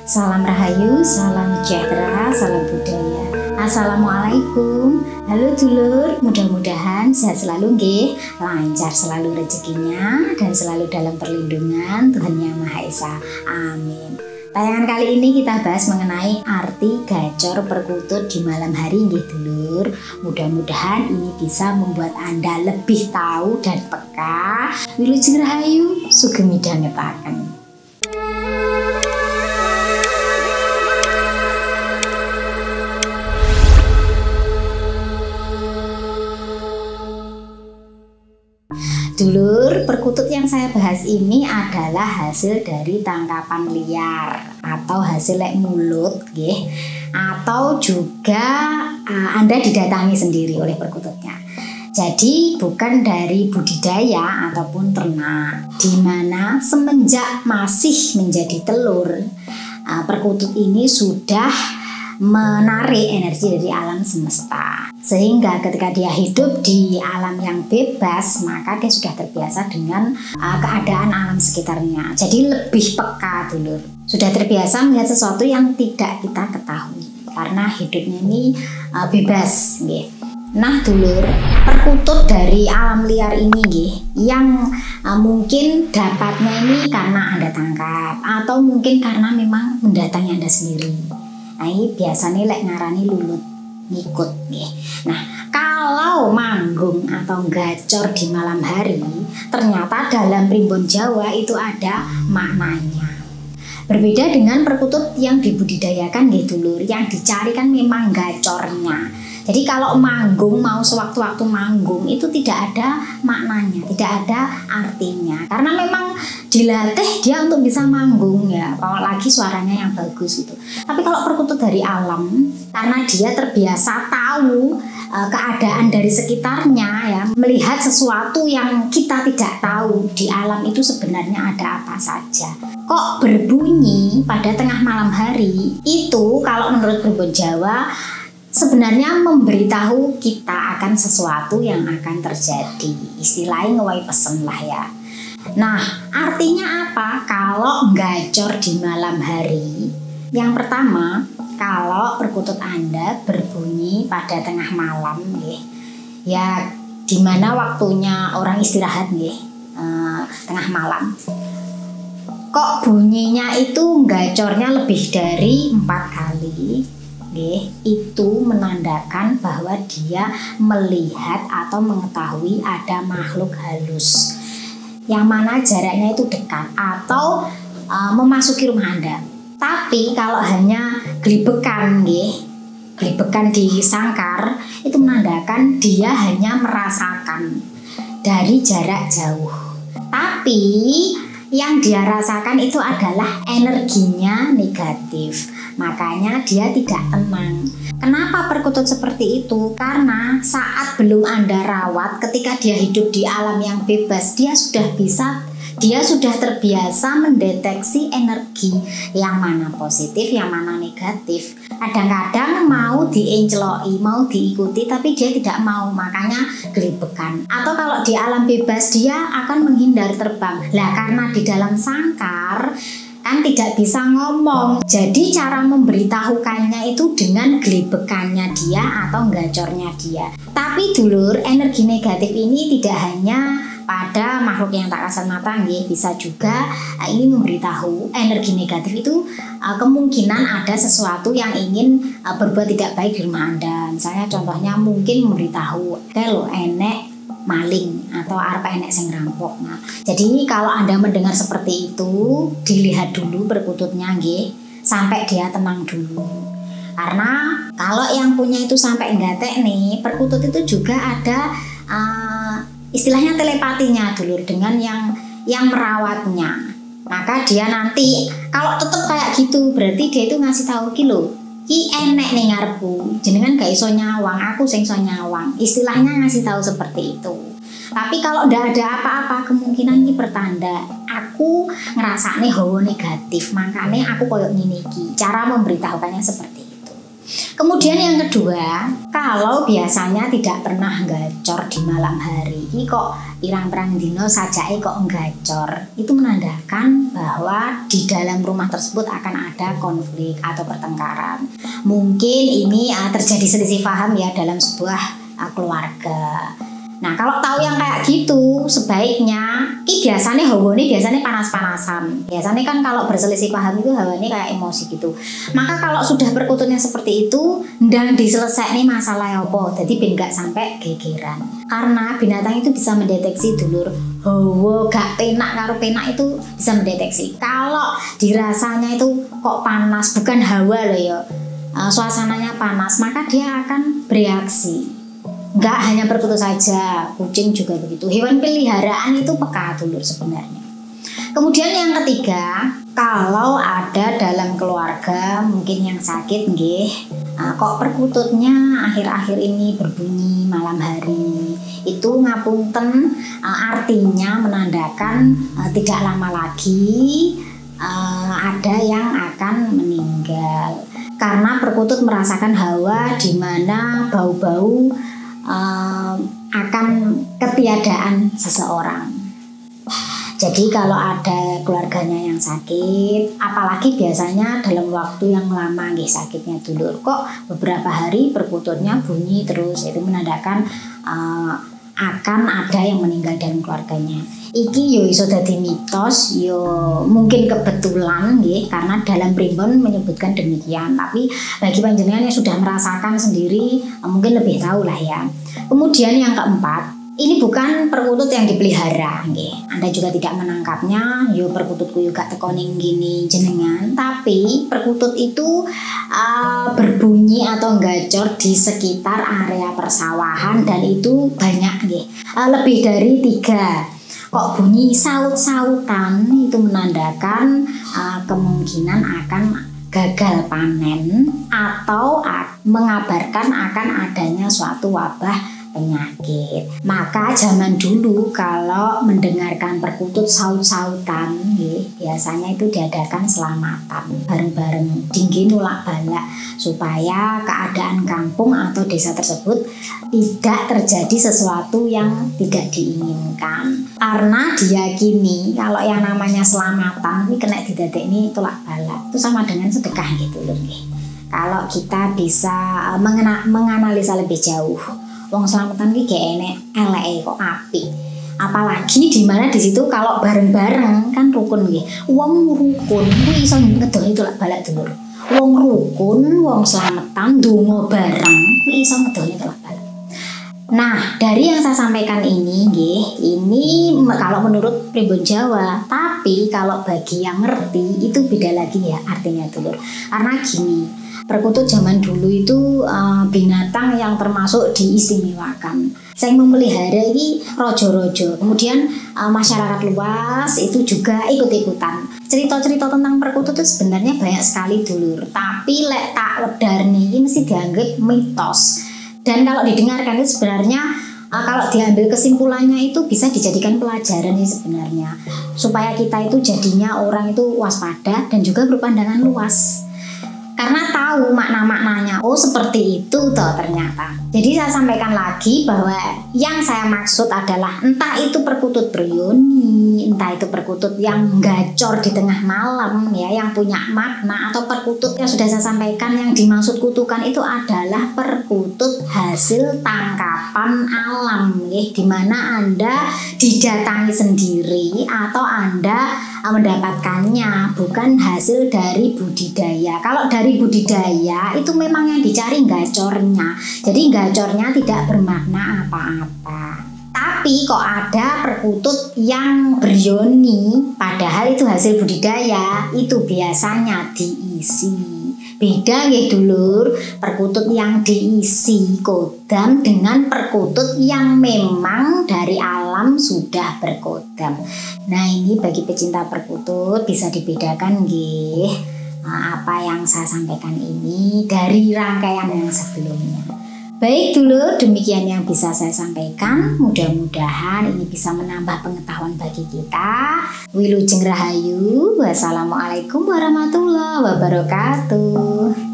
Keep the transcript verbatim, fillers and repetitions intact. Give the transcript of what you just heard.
Salam Rahayu, salam sejahtera, salam budaya. Assalamualaikum. Halo dulur, mudah-mudahan sehat selalu nggih, lancar selalu rezekinya dan selalu dalam perlindungan Tuhan Yang Maha Esa. Amin. Tayangan kali ini kita bahas mengenai arti gacor perkutut di malam hari nggih dulur. Mudah-mudahan ini bisa membuat Anda lebih tahu dan peka. Wilujeng Rahayu, sugeng midhangetaken. Dulur, perkutut yang saya bahas ini adalah hasil dari tangkapan liar atau hasil lek mulut, nggih. Atau juga uh, Anda didatangi sendiri oleh perkututnya. Jadi bukan dari budidaya ataupun ternak, di mana semenjak masih menjadi telur, uh, perkutut ini sudah menarik energi dari alam semesta, sehingga ketika dia hidup di alam yang bebas maka dia sudah terbiasa dengan uh, keadaan alam sekitarnya. Jadi lebih peka dulur, sudah terbiasa melihat sesuatu yang tidak kita ketahui karena hidupnya ini uh, bebas nggih. Nah dulur, perkutut dari alam liar ini nggih, yang uh, mungkin dapatnya ini karena Anda tangkap atau mungkin karena memang mendatangi Anda sendiri. Nah ini biasanya lek ngarani lulut ngikut nih. Nah kalau manggung atau gacor di malam hari, ternyata dalam primbon Jawa itu ada maknanya. Berbeda dengan perkutut yang dibudidayakan nggih dulur, yang dicari kan memang gacornya. Jadi kalau manggung, mau sewaktu-waktu manggung itu tidak ada maknanya, tidak ada artinya. Karena memang dilatih dia untuk bisa manggung ya, apalagi suaranya yang bagus gitu. Tapi kalau perkutut dari alam, karena dia terbiasa tahu e, keadaan dari sekitarnya ya, melihat sesuatu yang kita tidak tahu di alam itu sebenarnya ada apa saja. Kok berbunyi pada tengah malam hari, itu kalau menurut primbon Jawa sebenarnya memberitahu kita akan sesuatu yang akan terjadi. Istilahnya ngewai pesen lah ya. Nah, artinya apa kalau gacor di malam hari? Yang pertama, kalau perkutut Anda berbunyi pada tengah malam, nggih, ya dimana waktunya orang istirahat, nggih, eh, tengah malam. Kok bunyinya itu gacornya lebih dari empat kali? Nggih, itu menandakan bahwa dia melihat atau mengetahui ada makhluk halus yang mana jaraknya itu dekat atau uh, memasuki rumah Anda. Tapi kalau hanya gelibekan, nggih, gelibekan di sangkar, itu menandakan dia hanya merasakan dari jarak jauh. Tapi yang dia rasakan itu adalah energinya negatif. Makanya dia tidak tenang. Kenapa perkutut seperti itu? Karena saat belum Anda rawat, ketika dia hidup di alam yang bebas, dia sudah bisa, dia sudah terbiasa mendeteksi energi yang mana positif, yang mana negatif. Kadang-kadang mau dienceloki, mau diikuti, tapi dia tidak mau, makanya gelibekan. Atau kalau di alam bebas dia akan menghindar terbang. Lah karena di dalam sangkar kan tidak bisa ngomong, jadi cara memberitahukannya itu dengan gelibekannya dia atau gacornya dia. Tapi dulur, energi negatif ini tidak hanya pada makhluk yang tak kasat mata, nggih, bisa juga uh, ini memberitahu energi negatif itu uh, kemungkinan ada sesuatu yang ingin uh, berbuat tidak baik di rumah Anda. Misalnya contohnya mungkin memberitahu kalau enek maling atau arep enek sing rampok. Nah, jadi kalau Anda mendengar seperti itu, dilihat dulu perkututnya nggih, sampai dia tenang dulu. Karena kalau yang punya itu sampai nggatek nih, perkutut itu juga ada uh, istilahnya telepatinya dulur dengan yang yang merawatnya. Maka dia nanti kalau tetap kayak gitu, berarti dia itu ngasih tahu ki lho, ki enek ning ngarepku, jenengan gak iso nyawang, aku sing iso nyawang. Istilahnya ngasih tahu seperti itu. Tapi kalau ndak ada apa-apa, kemungkinan ini pertanda aku ngerasane hawa negatif, makanya aku koyok ngene iki. Cara memberitahukannya seperti itu. Kemudian yang kedua, kalau biasanya tidak pernah gacor di malam hari, ini kok pirang-pirang dino sajake kok gacor, itu menandakan bahwa di dalam rumah tersebut akan ada konflik atau pertengkaran. Mungkin ini uh, terjadi selisih paham ya dalam sebuah uh, keluarga. Nah, kalau tahu yang kayak gitu, sebaiknya ini biasanya hawane biasanya panas-panasan. Biasanya kan kalau berselisih paham itu hawane kayak emosi gitu. Maka kalau sudah perkututnya seperti itu, dan diselesaikan masalah apa, jadi ben gak sampai gegeran. Karena binatang itu bisa mendeteksi dulur, hawa gak penak karo penak itu bisa mendeteksi. Kalau dirasanya itu kok panas, bukan hawa loh ya, uh, suasananya panas, maka dia akan bereaksi. Enggak hanya perkutut saja, kucing juga begitu. Hewan peliharaan itu peka dulur sebenarnya. Kemudian yang ketiga, kalau ada dalam keluarga mungkin yang sakit nggih, nah, kok perkututnya akhir-akhir ini berbunyi malam hari, itu ngapunten, artinya menandakan tidak lama lagi ada yang akan meninggal. Karena perkutut merasakan hawa di mana bau-bau Uh, akan ketiadaan seseorang. Jadi kalau ada keluarganya yang sakit, apalagi biasanya dalam waktu yang lama nggih sakitnya dulur, kok beberapa hari perkututnya bunyi terus, itu menandakan uh, akan ada yang meninggal dalam keluarganya. Iki yo iso dadi mitos, yo mungkin kebetulan nggih, karena dalam primbon menyebutkan demikian. Tapi bagi panjenengan yang sudah merasakan sendiri, mungkin lebih tahu lah ya. Kemudian yang keempat, ini bukan perkutut yang dipelihara nggih. Anda juga tidak menangkapnya, yo perkututku juga tekoning gini jenengan, tapi perkutut itu uh, berbunyi atau gacor di sekitar area persawahan, dan itu banyak nggih. Uh, lebih dari tiga. Kok bunyi saut-sautan, itu menandakan uh, kemungkinan akan gagal panen atau uh, mengabarkan akan adanya suatu wabah penyakit. Maka zaman dulu kalau mendengarkan perkutut saut-sautan, ya, biasanya itu diadakan selamatan bareng-bareng, dingin nolak balak, supaya keadaan kampung atau desa tersebut tidak terjadi sesuatu yang tidak diinginkan. Karena diyakini kalau yang namanya selamatan ini kena didadek ini tolak balak, itu sama dengan sedekah gitu loh. Kalau kita bisa mengena, menganalisa lebih jauh, wong selamatan iki gak enek eleke kok apik. Apalagi di mana di situ kalau bareng-bareng kan rukun nggih. Wong rukun kuwi iso ngedohi tolak balak dulur. Wong rukun, wong selamatan donga bareng kuwi iso ngedohi tolak balak. Nah, dari yang saya sampaikan ini nggih, ini kalau menurut primbon Jawa, tapi kalau bagi yang ngerti itu beda lagi ya artinya dulur. Karena gini, perkutut zaman dulu itu uh, binatang yang termasuk diistimewakan. Saya memelihara ini rojo-rojo. Kemudian uh, masyarakat luas itu juga ikut-ikutan. Cerita-cerita tentang perkutut itu sebenarnya banyak sekali dulur. Tapi lek tak wedar ini mesti dianggap mitos. Dan kalau didengarkan itu sebenarnya uh, kalau diambil kesimpulannya itu bisa dijadikan pelajaran nih sebenarnya. Supaya kita itu jadinya orang itu waspada dan juga berpandangan luas. Karena tahu makna-maknanya, oh seperti itu toh ternyata. Jadi saya sampaikan lagi bahwa yang saya maksud adalah entah itu perkutut berioni, entah itu perkutut yang gacor di tengah malam ya, yang punya makna, atau perkutut yang sudah saya sampaikan yang dimaksud kutukan itu adalah perkutut hasil tangkapan alam ya, di mana Anda didatangi sendiri atau Anda mendapatkannya, bukan hasil dari budidaya. Kalau dari budidaya itu memang yang dicari gacornya, jadi gacornya tidak bermakna apa-apa. Tapi kok ada perkutut yang berioni padahal itu hasil budidaya, itu biasanya diisi. Beda ya dulur, perkutut yang diisi kodam dengan perkutut yang memang dari alam sudah berkodam. Nah ini bagi pecinta perkutut bisa dibedakan nggih, nah, apa yang saya sampaikan ini dari rangkaian yang sebelumnya. Baik dulur, demikian yang bisa saya sampaikan. Mudah-mudahan ini bisa menambah pengetahuan bagi kita. Wilujeng Rahayu. Wassalamualaikum warahmatullahi wabarakatuh.